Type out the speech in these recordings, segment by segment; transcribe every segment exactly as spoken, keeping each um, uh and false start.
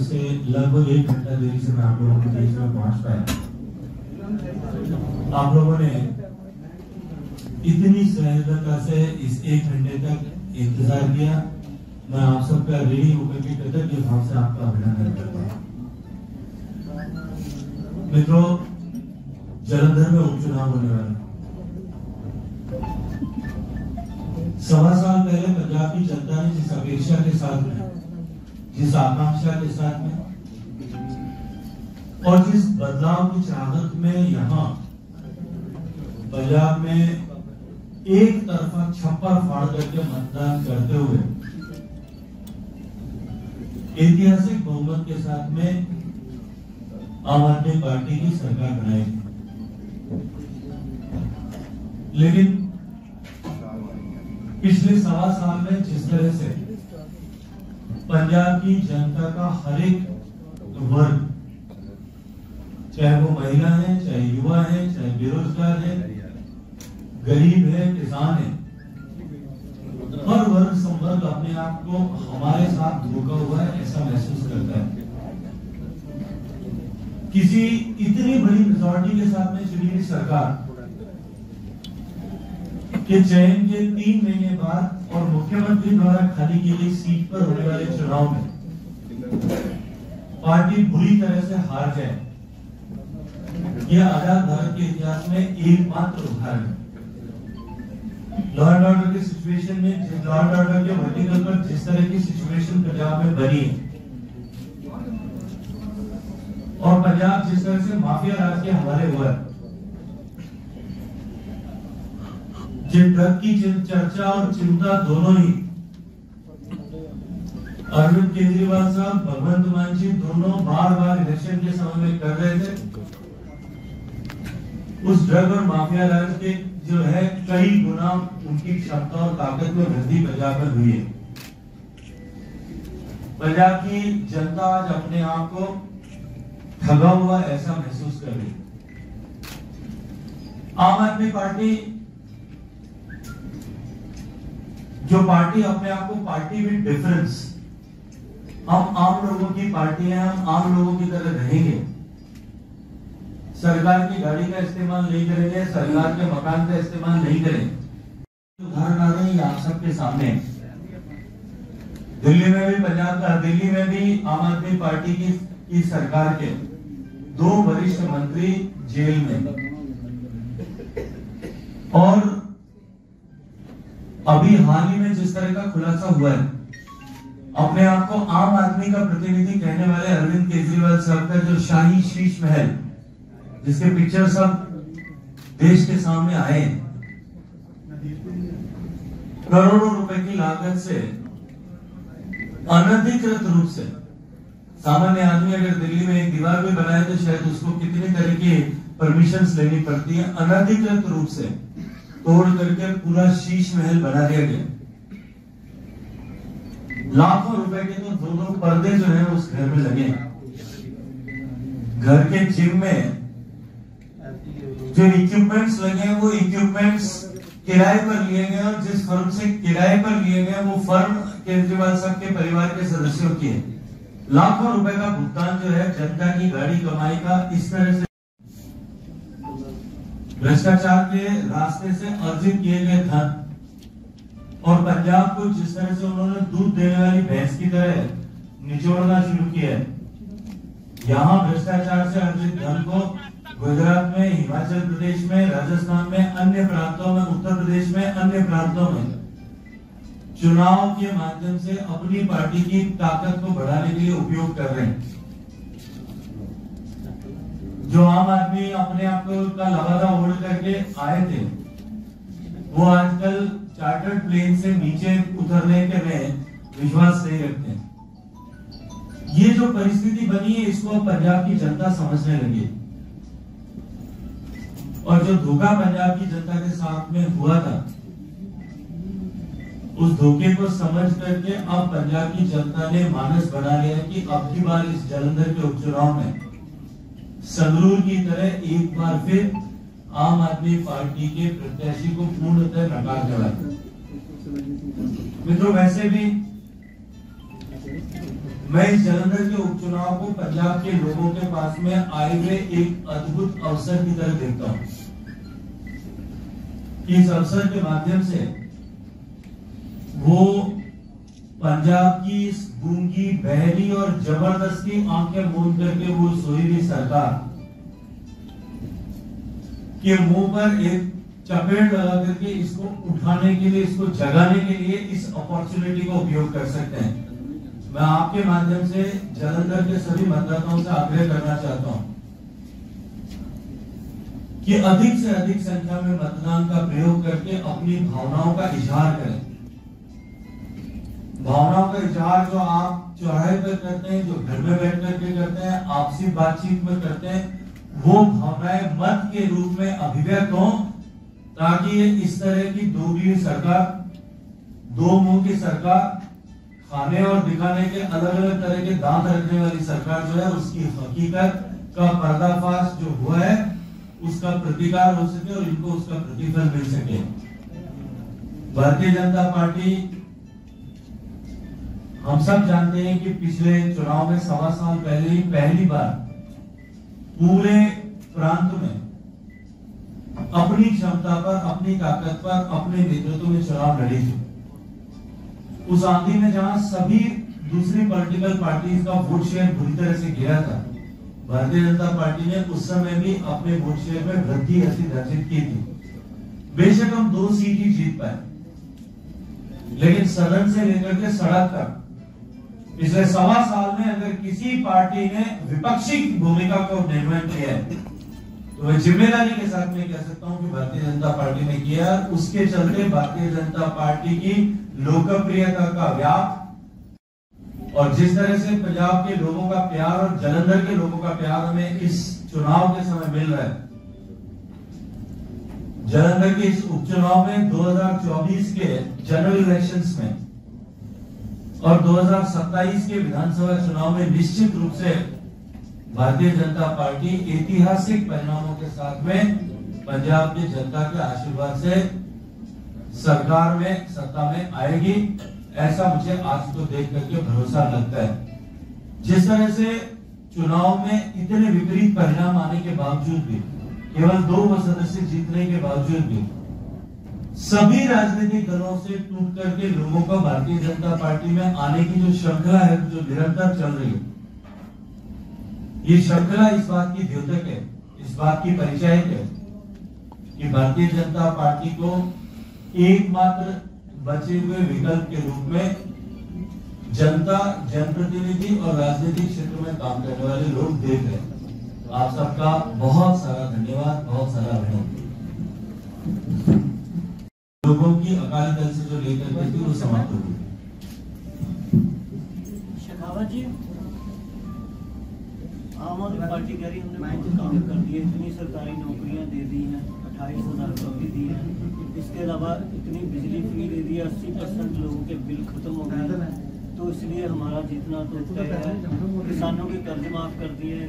से लगभग एक घंटा देरी से मैं आप लोगों के बीच में पहुंच पाया। आप लोगों ने इतनी सहजता से इस एक घंटे तक इंतजार किया। मैं आप सबका रेडी होकर के कृतज्ञ भाव से आपका अभिनंदन करता हूँ। मित्रों, जलंधर में उपचुनाव होने वाला सवा साल पहले पंजाब की जनता ने जिस अपेक्षा के साथ में, जिस आकांक्षा के साथ में और जिस बदलाव की चाहत में यहाँ पंजाब में एक तरफा छप्पर फाड़ करके मतदान करते हुए ऐतिहासिक बहुमत के साथ में आम आदमी पार्टी की सरकार बनाई, लेकिन पिछले सवा साल में जिस तरह से पंजाब की जनता का हर एक वर्ग, चाहे वो महिला है, चाहे युवा है, चाहे बेरोजगार है, गरीब है, किसान है, हर वर्ग संवर्ग अपने आप को हमारे साथ धोखा हुआ है ऐसा महसूस करता है। किसी इतनी बड़ी मेजॉरिटी के साथ में चुनी हुई सरकार के चयन के तीन महीने बाद और मुख्यमंत्री द्वारा खाली की गई सीट पर होने वाले चुनाव में पार्टी बुरी तरह से हार जाए, यह आजाद भारत के इतिहास में एकमात्र उदाहरण है। लॉ एंड ऑर्डर की सिचुएशन में, लॉ एंड ऑर्डर के वर्टिकल पर जिस तरह की सिचुएशन पंजाब में बनी है और पंजाब जिस तरह से माफिया राज के हवाले हुआ है, जिन ड्रग की चर्चा और चिंता दोनों ही अरविंद केजरीवाल साहब, भगवंत मान जी दोनों बार बार इलेक्शन के समय में कर रहे थे, उस ड्रग और माफिया राज के जो है कई गुना उनकी क्षमता और ताकत में वृद्धि पंजाब में हुई है। पंजाब की जनता आज अपने आप को ठगा हुआ ऐसा महसूस कर रही है। आम आदमी पार्टी, जो पार्टी अपने आप को पार्टी विद डिफरेंस, हम आम लोगों की पार्टी है, हम आम लोगों की तरह रहेंगे, सरकार की गाड़ी का इस्तेमाल नहीं करेंगे, सरकार के मकान का इस्तेमाल नहीं करेंगे। उदाहरण आ रहे हैं आप सबके सामने। दिल्ली में भी पंजाब का दिल्ली में भी आम आदमी पार्टी की, की सरकार के दो वरिष्ठ मंत्री जेल में, और अभी हाल ही में जिस तरह का खुलासा हुआ है, अपने आप को आम आदमी का प्रतिनिधि कहने वाले अरविंद केजरीवाल साहब का जो शाही शीश महल, जिसके पिक्चर सब देश के सामने आए, करोड़ों रुपए की लागत से अनधिकृत रूप से, सामान्य आदमी अगर दिल्ली में एक दीवार भी बनाए तो शायद उसको कितनी तरह की परमिशंस लेनी पड़ती है, अनधिकृत रूप से तोड़ करके पूरा शीश महल बना दिया गया। लाखों रुपए के तो दोनों पर्दे जो है उस घर में लगे। घर के जिम में जो इक्विपमेंट्स लगे हैं वो इक्विपमेंट्स किराए पर लिए गए, और जिस फर्म से किराए पर लिए गए वो फर्म केजरीवाल साहब के परिवार के सदस्यों की है। लाखों रुपए का भुगतान जो है जनता की गाड़ी कमाई का इस तरह से भ्रष्टाचार के रास्ते से अर्जित किए गए धन, और पंजाब को जिस तरह से उन्होंने दूध देने वाली भैंस की तरह निचोड़ना शुरू किया है। यहाँ भ्रष्टाचार से अर्जित धन को गुजरात में, हिमाचल प्रदेश में, राजस्थान में, अन्य प्रांतों में, उत्तर प्रदेश में, अन्य प्रांतों में चुनाव के माध्यम से अपनी पार्टी की ताकत को बढ़ाने के लिए उपयोग कर रहे हैं। जो आम आदमी अपने आप को का लवादा ओढ़ करके आए थे, वो आजकल चार्टर्ड प्लेन से नीचे उतरने के में विश्वास नहीं रखते। ये जो परिस्थिति बनी है इसको पंजाब की जनता समझने लगी, और जो धोखा पंजाब की जनता के साथ में हुआ था उस धोखे को समझ करके अब पंजाब की जनता ने मानस बना लिया कि अब की बार इस जलंधर के उपचुनाव में संगरूर की तरह एक बार फिर आम आदमी पार्टी के प्रत्याशी को पूर्णतः नकार देगा। मित्रों, वैसे भी मैं इस जलंधर के उपचुनाव को पंजाब के लोगों के पास में आए हुए एक अद्भुत अवसर की तरह देखता हूं। इस अवसर के माध्यम से वो पंजाब की इस गूंगी, बहरी और जबरदस्ती आंखें मूंद करके वो सोई हुई सरकार के मुंह पर एक चपेट लगा करके इसको उठाने के लिए, इसको जगाने के लिए इस अपॉर्चुनिटी का उपयोग कर सकते हैं। मैं आपके माध्यम से जलंधर के सभी मतदाताओं से आग्रह करना चाहता हूं कि अधिक से अधिक संख्या में मतदान का प्रयोग करके अपनी भावनाओं का इजहार करें। भावनाओं का इजहार जो आप चौराहे पर करते हैं, जो घर में बैठ करके करते हैं, आपसी बातचीत में करते हैं, वो भावनाएं मत के रूप में अभिव्यक्त हों, ताकि ये इस तरह की दोगली सरकार, दो मुंह की सरकार, खाने और दिखाने के अलग अलग तरह के दांत रखने वाली सरकार जो है, उसकी हकीकत का पर्दाफाश जो हुआ है उसका प्रतिकार हो सके और इनको उसका प्रतिफल मिल सके। भारतीय जनता पार्टी, हम सब जानते हैं कि पिछले चुनाव में सवा साल पहले ही पहली बार पूरे प्रांत में अपनी क्षमता पर, अपनी ताकत पर, अपने नेतृत्व में चुनाव लड़ी थी। उस आंधी में जहां सभी दूसरी पॉलिटिकल पार्टीज का वोट शेयर बुरी तरह से गिरा था, भारतीय जनता पार्टी ने उस समय भी अपने वोट शेयर में वृद्धि अर्जित की थी। बेशक हम दो सीट ही जीत पाए, लेकिन सदन से लेकर के सड़क तक पिछले सवा साल में अगर किसी पार्टी ने विपक्षी भूमिका को निर्वहन किया है, तो मैं जिम्मेदारी के साथ में कह सकता हूं कि भारतीय जनता पार्टी ने किया। उसके चलते भारतीय जनता पार्टी की लोकप्रियता का व्याप और जिस तरह से पंजाब के लोगों का प्यार और जलंधर के लोगों का प्यार हमें इस चुनाव के समय मिल रहा है। जलंधर के इस उपचुनाव में दो हज़ार चौबीस के जनरल इलेक्शंस में और दो हज़ार सत्ताईस के विधानसभा चुनाव में निश्चित रूप से भारतीय जनता पार्टी ऐतिहासिक परिणामों के साथ में पंजाब की जनता के आशीर्वाद से सरकार में, सत्ता में आएगी, ऐसा मुझे आज को देख करके भरोसा लगता है। जिस तरह से चुनाव में इतने विपरीत परिणाम आने के बावजूद भी, केवल दो सदस्य जीतने के बावजूद भी, सभी राजनीतिक दलों से टूट करके लोगों का भारतीय जनता पार्टी में आने की जो श्रृंखला है, जो निरंतर चल रही है, ये श्रृंखला इस बात की द्योतक है, इस बात की परिचायक है कि भारतीय जनता पार्टी को एकमात्र बचे हुए विकल्प के रूप में जनता, जनप्रतिनिधि और राजनीतिक क्षेत्र में काम करने वाले लोग देख रहे हैं। आप सबका बहुत सारा धन्यवाद, बहुत सारा अभिनंदन। लोगों की अकाली दल से जो लेकर के थी वो समाप्त हो गई। शेखावत जी, आम आदमी पार्टी कह रही हमने बहुत काम कर दिए, इतनी सरकारी नौकरियां दे दी हैं, अट्ठाईस हजार करोड़ दी है, इसके अलावा इतनी बिजली फ्री दे दी है, अस्सी परसेंट लोगों के बिल खत्म हो गए, तो इसलिए हमारा जीतना तो तय है। किसानों के कर्ज माफ कर दिए।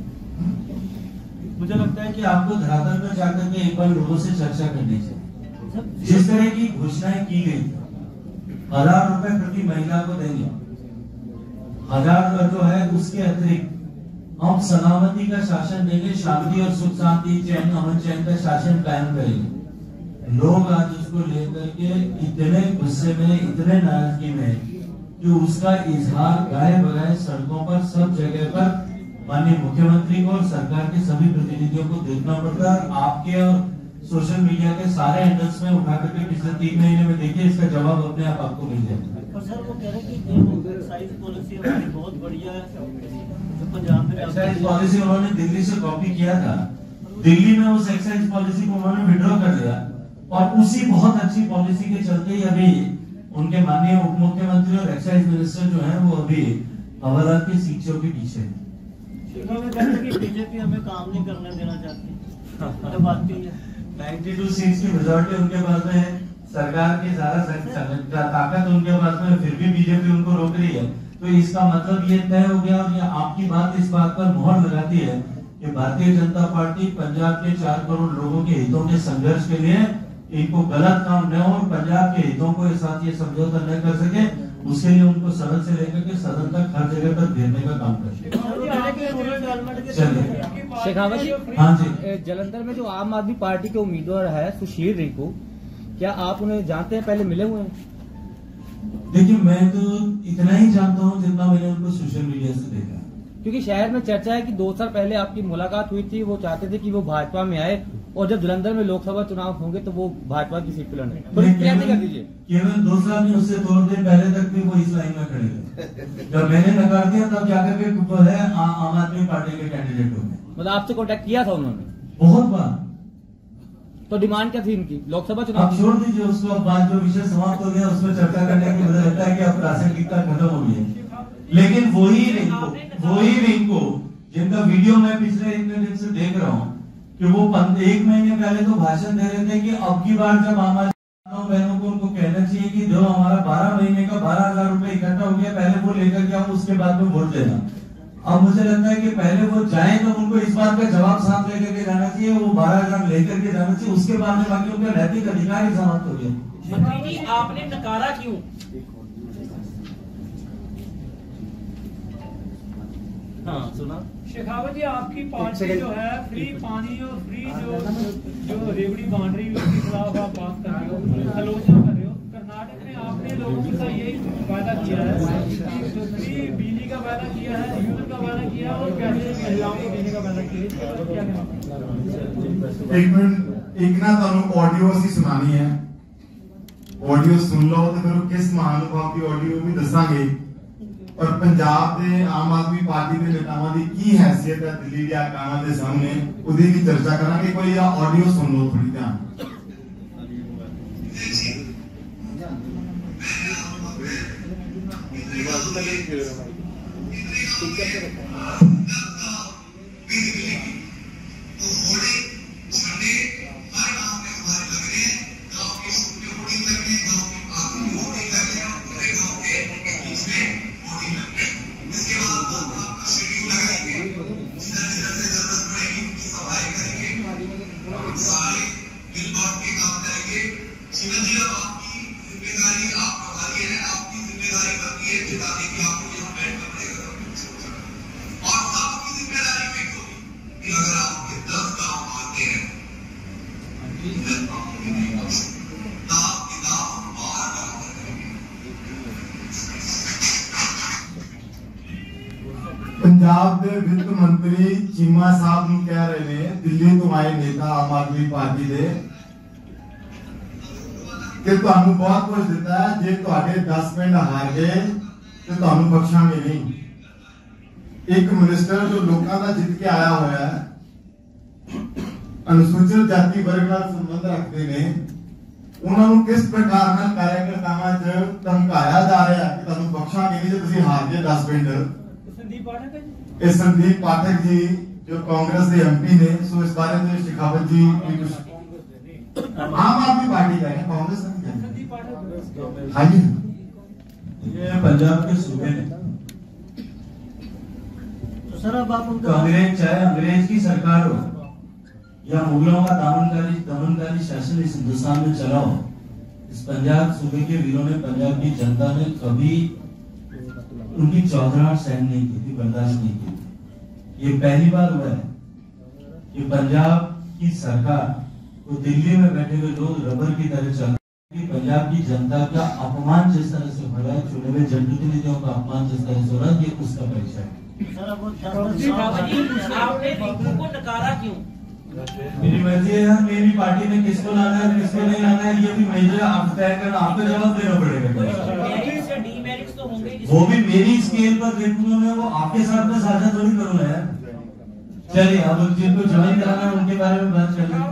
मुझे लगता है कि आपको धरातल पर जाकर के एक बार लोगों से चर्चा करनी चाहिए। जिस तरह की घोषणाएं की गई, हजार रुपए प्रति महिला को देंगे, हजार जो है उसके अतिरिक्त हम सलामती का शासन देंगे, शांति और सुख शांति, चैन अमन चैन का शासन कायम करेंगे। लोग आज उसको लेकर के इतने गुस्से में, इतने नाराजगी में कि उसका इजहार गाए बगाए सड़कों पर सब जगह पर माननीय मुख्यमंत्री को और सरकार के सभी प्रतिनिधियों को देखना पड़ता है। आपके और सोशल मीडिया के सारे हैंडल्स में उठा करके पिछले तीन महीने में देखिए, इसका जवाब अपने आप आपको मिल जाएगा। पर सर वो कह रहे हैं कि एक्साइज पॉलिसी हमारी बहुत बढ़िया है, तो पंजाब में एक्साइज पॉलिसी उन्होंने दिल्ली से कॉपी किया था, दिल्ली में उस एक्साइज पॉलिसी को उन्होंने विड्रॉ कर लिया और उसी बहुत अच्छी पॉलिसी के चलते ही अभी उनके माननीय उप मुख्यमंत्री और एक्साइज मिनिस्टर जो है वो अभी हवालात की शिक्षों के पीछे है। बीजेपी हमें काम नहीं करने देना चाहती, बात है बानवे सीट्स की मेजॉरिटी उनके पास में है, सरकार की सारा ताकत उनके पास में, फिर भी बीजेपी उनको रोक रही है। तो इसका मतलब ये तय हो गया और ये आपकी बात इस बात पर मोहर लगाती है कि भारतीय जनता पार्टी पंजाब के चार करोड़ लोगों के हितों के संघर्ष के लिए इनको गलत काम न हो और पंजाब के हितों को साथ ये समझौता न कर सके। उसके लिए उनको सदन से लेकर के सदन तक हर जगह पर घेरने का काम करते हैं। शेखावत जी, हाँ जी, जलंधर में जो आम आदमी पार्टी के उम्मीदवार है सुशील रिंकू, क्या आप उन्हें जानते हैं, पहले मिले हुए हैं? देखिए मैं तो इतना ही जानता हूँ जितना मैंने उनको सोशल मीडिया से देखा है। क्योंकि शहर में चर्चा है कि दो साल पहले आपकी मुलाकात हुई थी, वो चाहते थे कि वो भाजपा में आए और जब जलंधर में लोकसभा चुनाव होंगे तो वो भाजपा की सीट पर लड़े। तो क्लियर कर दीजिए। केवल दो साल में, उससे दो दिन पहले तक भी वो इस लाइन में खड़े थे। जब मैंने नकार दिया तब जाकर के है आम आदमी पार्टी के कैंडिडेट हो गए। मतलब आपसे कॉन्टेक्ट किया था उन्होंने? बहुत बार। तो डिमांड क्या थी इनकी? लोकसभा आप चुनाव छोड़ दीजिए उसको, अब बात जो विषय समाप्त हो गया उसमें चर्चा करने की मुझे लगता है कि अब प्रासंगिकता खत्म हो गई है। लेकिन वही रिंकू, वही रिंकू जिनका वीडियो मैं पिछले एक दिन से देख रहा हूँ कि वो एक महीने पहले तो भाषण दे रहे थे कि अब की बार जब हमारे बहनों को उनको कहना चाहिए कि जो हमारा बारह महीने का बारह हजार रुपए इकट्ठा हो गया पहले वो लेकर के आओ, उसके बाद में वोट देना। अब मुझे लगता है कि पहले वो जाए तो उनको इस बात का जवाब साफ लेकर के जाना चाहिए, वो बारह हजार लेकर के जाना चाहिए, उसके बाद में बाकी उनका नैतिक अधिकार ही समाप्त हो गया। मंत्री जी आपने नकारा क्यों? हाँ सुना। शेखावत जी, आपकी पार्टी जो है फ्री पानी और फ्री जो जो रेवड़ी बांट रही है उसके खिलाफ आप बात कर रहे हो, आलोचना कर रहे हो। कर्नाटक में आपने लोगों के साथ यही वादा किया है कि फ्री बिजली का वादा किया है, यूथ का वादा किया है और पैसे महिलाओं को देने का वादा किया है। क्या कहना? एक मिनट, एक ना तो ऑडियो असी सुनानी है, ऑडियो सुन लो तो फिर किस महानुभाव की ऑडियो भी दसांगे और पंजाब के आम आदमी पार्टी के नेतावां दी की हैसियत है दिल्ली के आकामां दे सामने उदी की चर्चा करांगे। कोई ऑडियो सुन लो थोड़ी ध्यान। पंजाब के वित्त मंत्री चीमा साहब ਨੂੰ कह रहे हैं दिल्ली तो आए नेता आम आदमी पार्टी दे कि ਤੁਹਾਨੂੰ बहुत कुछ दिता है, जे ਤੁਹਾਡੇ दस ਪਿੰਡ हार गए तो ਤੁਹਾਨੂੰ ਬਖਸ਼ਾਂਗੇ नहीं। एक मिनिस्टर जो लोगों का जित के आया हुआ है, अनुसूचित जाति वर्ग ਨਾਲ संबंध रखते हैं, उन्होंने किस प्रकार ਨਾਲ कार्यकर्तावां च धमकाया जा रहा है कि ਤੁਹਾਨੂੰ ਬਖਸ਼ਾਂਗੇ नहीं ਜੇ ਤੁਸੀਂ ਹਾਰ गए दस ਪਿੰਡ। संदीप पाठक है इस संदीप पाठक जी जो कांग्रेस के एमपी ने, सो इस बारे में शेखावत जी भी कुछ आम आदमी पार्टी का है, कांग्रेस का संदीप पाठक। हाँ जी, ये पंजाब के सूबे ने तो सर अब आप उनका अंग्रेज, चाहे अंग्रेज की सरकार हो या मुगलों का दमनकारी दमनकारी शासन इस हिंदुस्तान में चला हो, इस पंजाब सूबे के वीरों ने, पंजाब की जनता ने कभी उनकी चौधराहट सहन नहीं की थी, बर्दाश्त नहीं की थी। ये पहली बार हुआ है कि पंजाब की सरकार वो दिल्ली में बैठे हुए लोग रबर की तरह चल रहे, पंजाब की जनता का अपमान जिस तरह से हो रहा है, चुने हुए जनप्रतिनिधियों का अपमान जिस तरह से हो रहा है, ये उसका परिचय है। सर अब वो दस शेखावत जी आपने रिंकू को नकारा क्यों? मेरी मर्जी है यार, मेरी पार्टी में किसको लाना है किसको नहीं लाना है ये भी मुझे आप तय करना, आपको जवाब देना पड़ेगा। मेरिट्स या डीमेरिट्स तो होंगे जिसमें- वो भी मेरी स्केल पर देखूंगा मैं, वो आपके साथ में साझा थोड़ी करूंगा यार। चलिए अब जिनको ज्वाइन कराना है उनके बारे में बात कर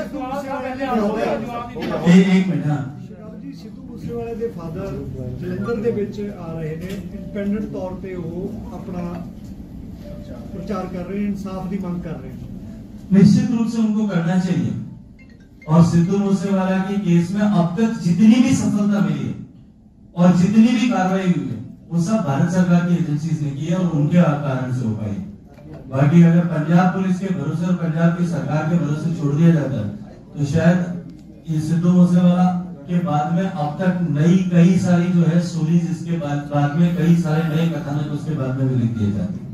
लेते हैं। एक मिनट। हाँ ਸਿੱਧੂ ਮੂਸੇਵਾਲੇ ਦੇ ਫਾਦਰ ਜਲੰਧਰ ਦੇ ਵਿੱਚ ਆ ਰਹੇ ਨੇ, ਇੰਡੀਪੈਂਡੈਂਟ ਤੌਰ ਤੇ ਉਹ ਆਪਣਾ ਪ੍ਰਚਾਰ ਕਰ ਰਹੇ ਨੇ, ਇਨਸਾਫ ਦੀ ਮੰਗ ਕਰ ਰਹੇ ਨੇ। निश्चित रूप से उनको करना चाहिए और सिद्धू मूसेवाला के केस में अब तक जितनी भी सफलता मिली है और जितनी भी कार्रवाई हुई है वो सब भारत सरकार की एजेंसीज ने की है और उनके कारण से हो पाई। बाकी अगर पंजाब पुलिस के भरोसे और पंजाब की सरकार के भरोसे छोड़ दिया जाता है तो शायद ये सिद्धू मूसेवाला के बाद में अब तक नई कई सारी जो है स्टोरीज इसके बाद बाद में कई सारे नए कथानक उसके बाद में भी लिख दिए जाते हैं।